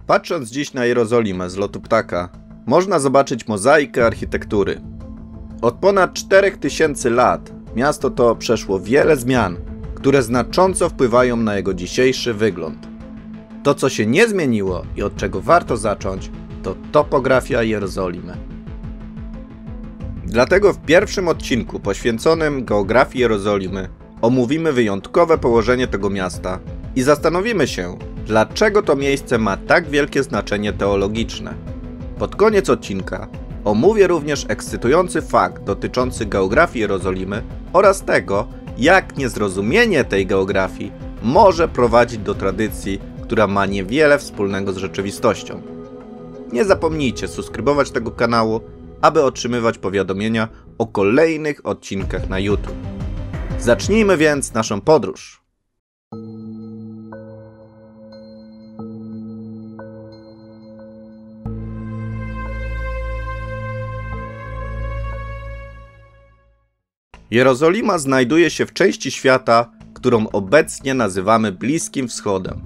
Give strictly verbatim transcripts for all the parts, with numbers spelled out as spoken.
Patrząc dziś na Jerozolimę z lotu ptaka, można zobaczyć mozaikę architektury. Od ponad czterech tysięcy lat miasto to przeszło wiele zmian, które znacząco wpływają na jego dzisiejszy wygląd. To, co się nie zmieniło i od czego warto zacząć, to topografia Jerozolimy. Dlatego w pierwszym odcinku poświęconym geografii Jerozolimy omówimy wyjątkowe położenie tego miasta i zastanowimy się, dlaczego to miejsce ma tak wielkie znaczenie teologiczne. Pod koniec odcinka omówię również ekscytujący fakt dotyczący geografii Jerozolimy oraz tego, jak niezrozumienie tej geografii może prowadzić do tradycji, która ma niewiele wspólnego z rzeczywistością. Nie zapomnijcie subskrybować tego kanału, aby otrzymywać powiadomienia o kolejnych odcinkach na YouTube. Zacznijmy więc naszą podróż. Jerozolima znajduje się w części świata, którą obecnie nazywamy Bliskim Wschodem.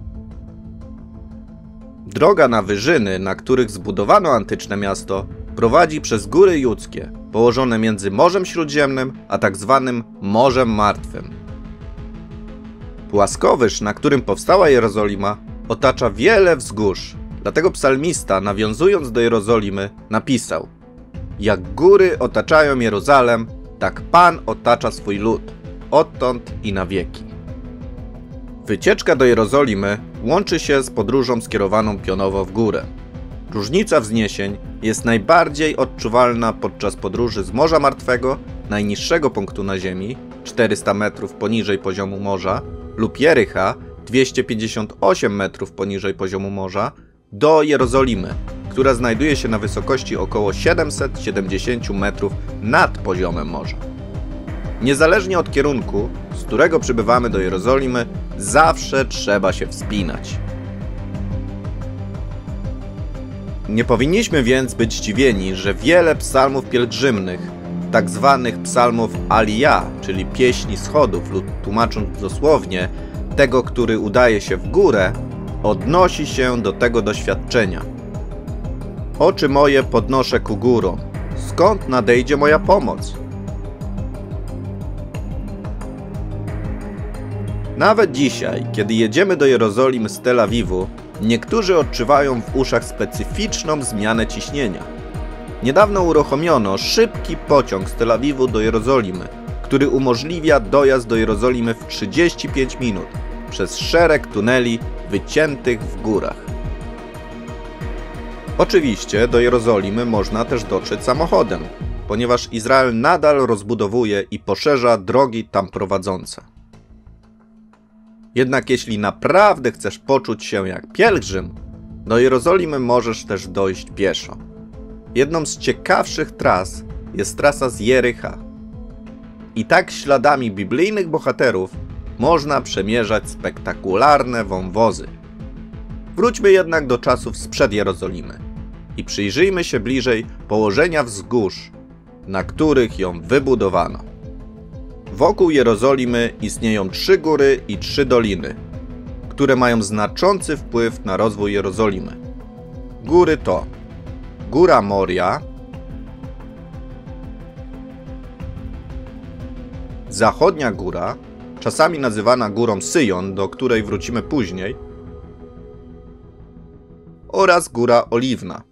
Droga na wyżyny, na których zbudowano antyczne miasto, prowadzi przez Góry Judzkie, położone między Morzem Śródziemnym a tak zwanym Morzem Martwym. Płaskowyż, na którym powstała Jerozolima, otacza wiele wzgórz, dlatego psalmista, nawiązując do Jerozolimy, napisał: Jak góry otaczają Jeruzalem, tak Pan otacza swój lud, odtąd i na wieki. Wycieczka do Jerozolimy łączy się z podróżą skierowaną pionowo w górę. Różnica wzniesień jest najbardziej odczuwalna podczas podróży z Morza Martwego, najniższego punktu na ziemi, czterysta metrów poniżej poziomu morza, lub Jericha, dwieście pięćdziesiąt osiem metrów poniżej poziomu morza, do Jerozolimy, która znajduje się na wysokości około siedemset siedemdziesiąt metrów nad poziomem morza. Niezależnie od kierunku, z którego przybywamy do Jerozolimy, zawsze trzeba się wspinać. Nie powinniśmy więc być zdziwieni, że wiele psalmów pielgrzymnych, tak zwanych psalmów Aliyah, czyli pieśni schodów lub tłumacząc dosłownie, tego, który udaje się w górę, odnosi się do tego doświadczenia. Oczy moje podnoszę ku górom, skąd nadejdzie moja pomoc? Nawet dzisiaj, kiedy jedziemy do Jerozolimy z Tel Awiwu, niektórzy odczuwają w uszach specyficzną zmianę ciśnienia. Niedawno uruchomiono szybki pociąg z Tel Awiwu do Jerozolimy, który umożliwia dojazd do Jerozolimy w trzydzieści pięć minut przez szereg tuneli wyciętych w górach. Oczywiście do Jerozolimy można też dotrzeć samochodem, ponieważ Izrael nadal rozbudowuje i poszerza drogi tam prowadzące. Jednak jeśli naprawdę chcesz poczuć się jak pielgrzym, do Jerozolimy możesz też dojść pieszo. Jedną z ciekawszych tras jest trasa z Jericha. I tak śladami biblijnych bohaterów można przemierzać spektakularne wąwozy. Wróćmy jednak do czasów sprzed Jerozolimy i przyjrzyjmy się bliżej położenia wzgórz, na których ją wybudowano. Wokół Jerozolimy istnieją trzy góry i trzy doliny, które mają znaczący wpływ na rozwój Jerozolimy. Góry to Góra Moria, Zachodnia Góra, czasami nazywana Górą Syjon, do której wrócimy później, oraz Góra Oliwna.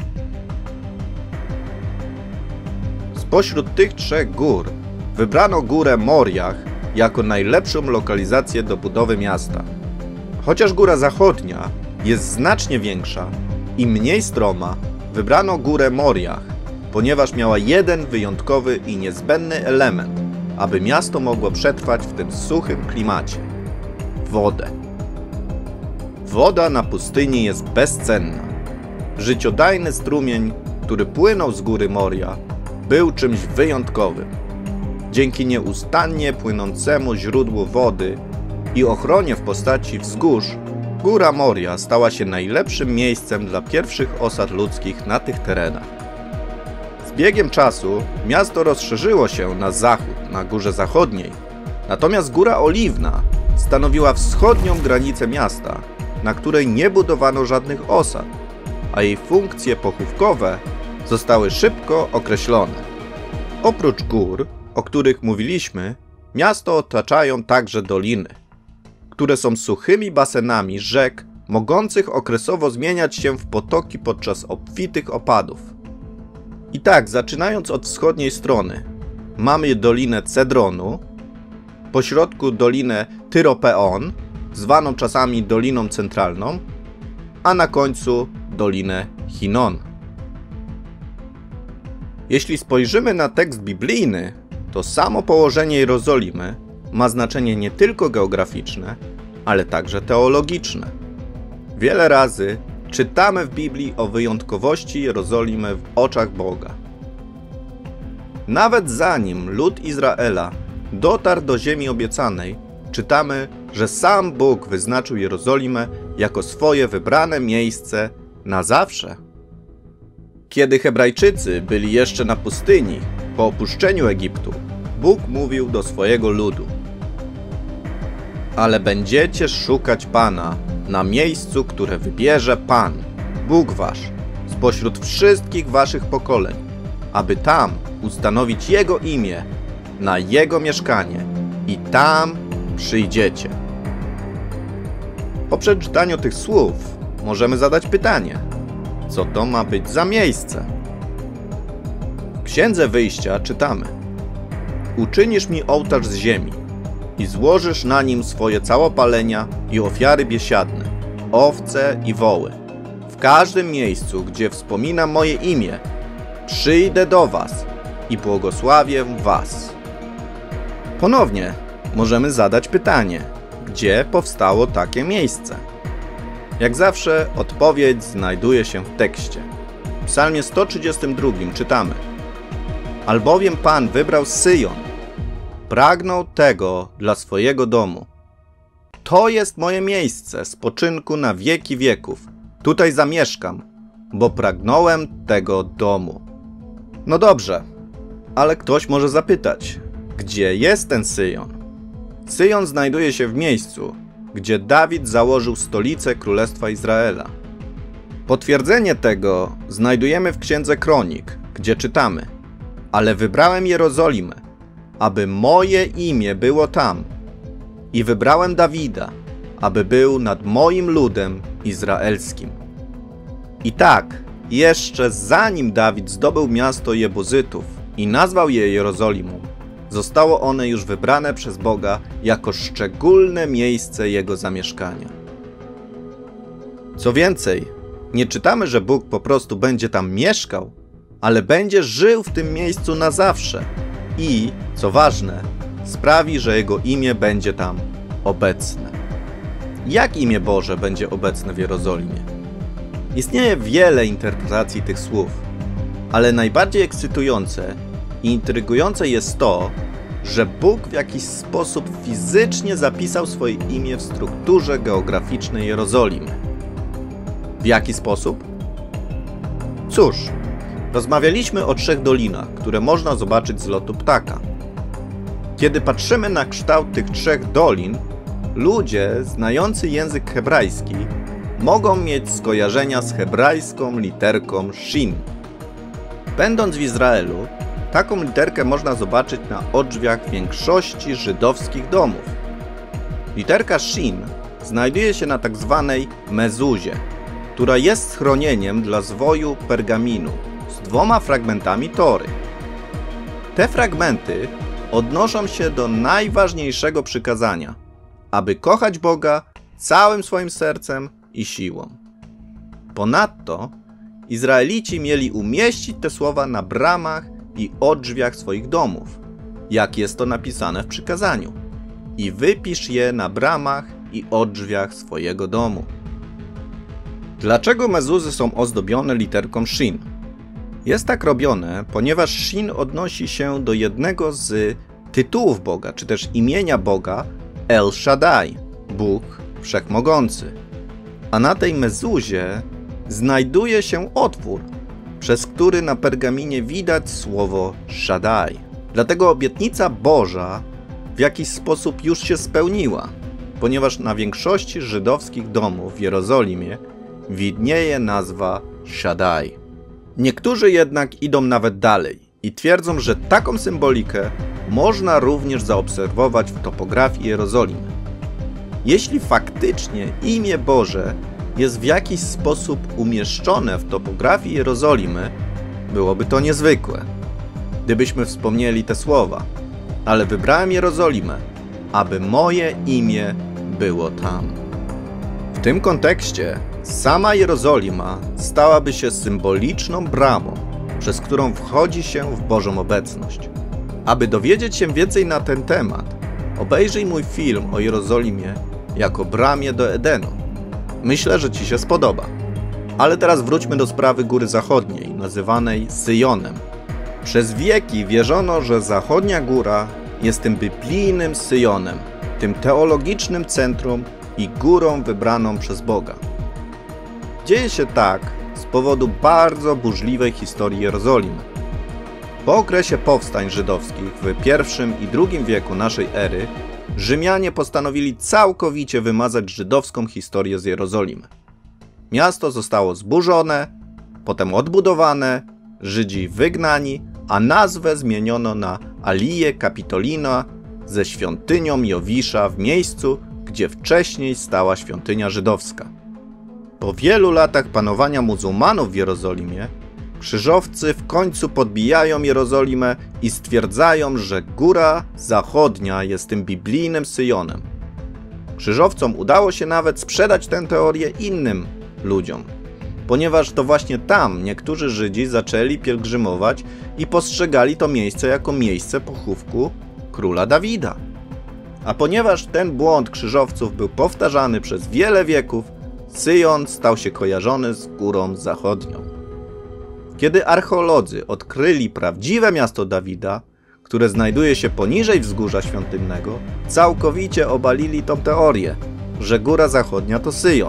Spośród tych trzech gór wybrano Górę Moriach jako najlepszą lokalizację do budowy miasta. Chociaż Góra Zachodnia jest znacznie większa i mniej stroma, wybrano Górę Moriach, ponieważ miała jeden wyjątkowy i niezbędny element, aby miasto mogło przetrwać w tym suchym klimacie – wodę. Woda na pustyni jest bezcenna. Życiodajny strumień, który płynął z Góry Moria, był czymś wyjątkowym. Dzięki nieustannie płynącemu źródłu wody i ochronie w postaci wzgórz, Góra Moria stała się najlepszym miejscem dla pierwszych osad ludzkich na tych terenach. Z biegiem czasu miasto rozszerzyło się na zachód, na Górze Zachodniej, natomiast Góra Oliwna stanowiła wschodnią granicę miasta, na której nie budowano żadnych osad, a jej funkcje pochówkowe zostały szybko określone. Oprócz gór, o których mówiliśmy, miasto otaczają także doliny, które są suchymi basenami rzek, mogących okresowo zmieniać się w potoki podczas obfitych opadów. I tak, zaczynając od wschodniej strony, mamy dolinę Cedronu, pośrodku dolinę Tyropeon, zwaną czasami Doliną Centralną, a na końcu dolinę Hinnon. Jeśli spojrzymy na tekst biblijny, to samo położenie Jerozolimy ma znaczenie nie tylko geograficzne, ale także teologiczne. Wiele razy czytamy w Biblii o wyjątkowości Jerozolimy w oczach Boga. Nawet zanim lud Izraela dotarł do ziemi obiecanej, czytamy, że sam Bóg wyznaczył Jerozolimę jako swoje wybrane miejsce na zawsze. Kiedy Hebrajczycy byli jeszcze na pustyni, po opuszczeniu Egiptu, Bóg mówił do swojego ludu: ale będziecie szukać Pana na miejscu, które wybierze Pan, Bóg wasz, spośród wszystkich waszych pokoleń, aby tam ustanowić Jego imię na Jego mieszkanie i tam przyjdziecie. Po przeczytaniu tych słów możemy zadać pytanie, co to ma być za miejsce? W Księdze Wyjścia czytamy: uczynisz mi ołtarz z ziemi i złożysz na nim swoje całopalenia i ofiary biesiadne, owce i woły. W każdym miejscu, gdzie wspominam moje imię, przyjdę do was i błogosławię was. Ponownie możemy zadać pytanie, gdzie powstało takie miejsce? Jak zawsze odpowiedź znajduje się w tekście. W psalmie sto trzydziestym drugim czytamy: albowiem Pan wybrał Syjon, pragnął tego dla swojego domu. To jest moje miejsce spoczynku na wieki wieków. Tutaj zamieszkam, bo pragnąłem tego domu. No dobrze, ale ktoś może zapytać, gdzie jest ten Syjon? Syjon znajduje się w miejscu, gdzie Dawid założył stolicę Królestwa Izraela. Potwierdzenie tego znajdujemy w Księdze Kronik, gdzie czytamy: ale wybrałem Jerozolimę, aby moje imię było tam, i wybrałem Dawida, aby był nad moim ludem izraelskim. I tak, jeszcze zanim Dawid zdobył miasto Jebuzytów i nazwał je Jerozolimą, zostało one już wybrane przez Boga jako szczególne miejsce Jego zamieszkania. Co więcej, nie czytamy, że Bóg po prostu będzie tam mieszkał, ale będzie żył w tym miejscu na zawsze i, co ważne, sprawi, że Jego imię będzie tam obecne. Jak imię Boże będzie obecne w Jerozolimie? Istnieje wiele interpretacji tych słów, ale najbardziej ekscytujące i intrygujące jest to, że Bóg w jakiś sposób fizycznie zapisał swoje imię w strukturze geograficznej Jerozolimy. W jaki sposób? Cóż, rozmawialiśmy o trzech dolinach, które można zobaczyć z lotu ptaka. Kiedy patrzymy na kształt tych trzech dolin, ludzie znający język hebrajski mogą mieć skojarzenia z hebrajską literką Shin. Będąc w Izraelu, taką literkę można zobaczyć na odrzwiach większości żydowskich domów. Literka Shin znajduje się na tak zwanej mezuzie, która jest schronieniem dla zwoju pergaminu z dwoma fragmentami Tory. Te fragmenty odnoszą się do najważniejszego przykazania, aby kochać Boga całym swoim sercem i siłą. Ponadto Izraelici mieli umieścić te słowa na bramach i odrzwiach swoich domów, jak jest to napisane w przykazaniu, i wypisz je na bramach i odrzwiach swojego domu. Dlaczego mezuzy są ozdobione literką Shin? Jest tak robione, ponieważ Shin odnosi się do jednego z tytułów Boga, czy też imienia Boga El Shaddai, Bóg Wszechmogący. A na tej mezuzie znajduje się otwór, przez który na pergaminie widać słowo Shaddai. Dlatego obietnica Boża w jakiś sposób już się spełniła. ponieważ na większości żydowskich domów w Jerozolimie widnieje nazwa Shaddai. Niektórzy jednak idą nawet dalej i twierdzą, że taką symbolikę można również zaobserwować w topografii Jerozolimy. Jeśli faktycznie imię Boże jest w jakiś sposób umieszczone w topografii Jerozolimy, byłoby to niezwykłe, gdybyśmy wspomnieli te słowa: ale wybrałem Jerozolimę, aby moje imię było tam. W tym kontekście sama Jerozolima stałaby się symboliczną bramą, przez którą wchodzi się w Bożą obecność. Aby dowiedzieć się więcej na ten temat, obejrzyj mój film o Jerozolimie jako bramie do Edenu. Myślę, że Ci się spodoba. Ale teraz wróćmy do sprawy Góry Zachodniej, nazywanej Syjonem. Przez wieki wierzono, że Zachodnia Góra jest tym biblijnym Syjonem, tym teologicznym centrum i górą wybraną przez Boga. Dzieje się tak z powodu bardzo burzliwej historii Jerozolimy. Po okresie powstań żydowskich w pierwszym i drugim wieku naszej ery Rzymianie postanowili całkowicie wymazać żydowską historię z Jerozolimy. Miasto zostało zburzone, potem odbudowane, Żydzi wygnani, a nazwę zmieniono na Aliję Kapitolina ze świątynią Jowisza w miejscu, gdzie wcześniej stała świątynia żydowska. Po wielu latach panowania muzułmanów w Jerozolimie, krzyżowcy w końcu podbijają Jerozolimę i stwierdzają, że Góra Zachodnia jest tym biblijnym Syjonem. Krzyżowcom udało się nawet sprzedać tę teorię innym ludziom, ponieważ to właśnie tam niektórzy Żydzi zaczęli pielgrzymować i postrzegali to miejsce jako miejsce pochówku króla Dawida. A ponieważ ten błąd krzyżowców był powtarzany przez wiele wieków, Syjon stał się kojarzony z Górą Zachodnią. Kiedy archeolodzy odkryli prawdziwe miasto Dawida, które znajduje się poniżej wzgórza świątynnego, całkowicie obalili tą teorię, że Góra Zachodnia to Syjon.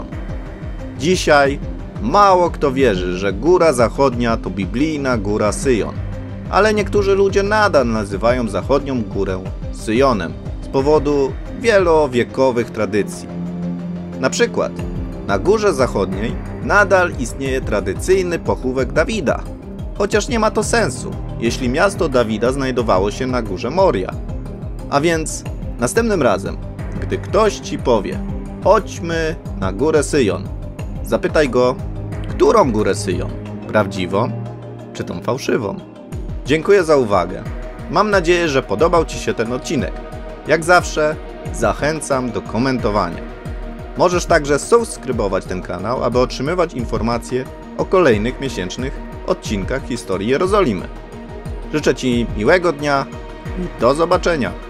Dzisiaj mało kto wierzy, że Góra Zachodnia to biblijna Góra Syjon, ale niektórzy ludzie nadal nazywają Zachodnią Górę Syjonem z powodu wielowiekowych tradycji. Na przykład na Górze Zachodniej nadal istnieje tradycyjny pochówek Dawida, chociaż nie ma to sensu, jeśli miasto Dawida znajdowało się na Górze Moria. A więc następnym razem, gdy ktoś ci powie: chodźmy na Górę Syjon, zapytaj go, którą Górę Syjon? Prawdziwą czy tą fałszywą? Dziękuję za uwagę. Mam nadzieję, że podobał Ci się ten odcinek. Jak zawsze zachęcam do komentowania. Możesz także subskrybować ten kanał, aby otrzymywać informacje o kolejnych miesięcznych odcinkach historii Jerozolimy. Życzę Ci miłego dnia i do zobaczenia.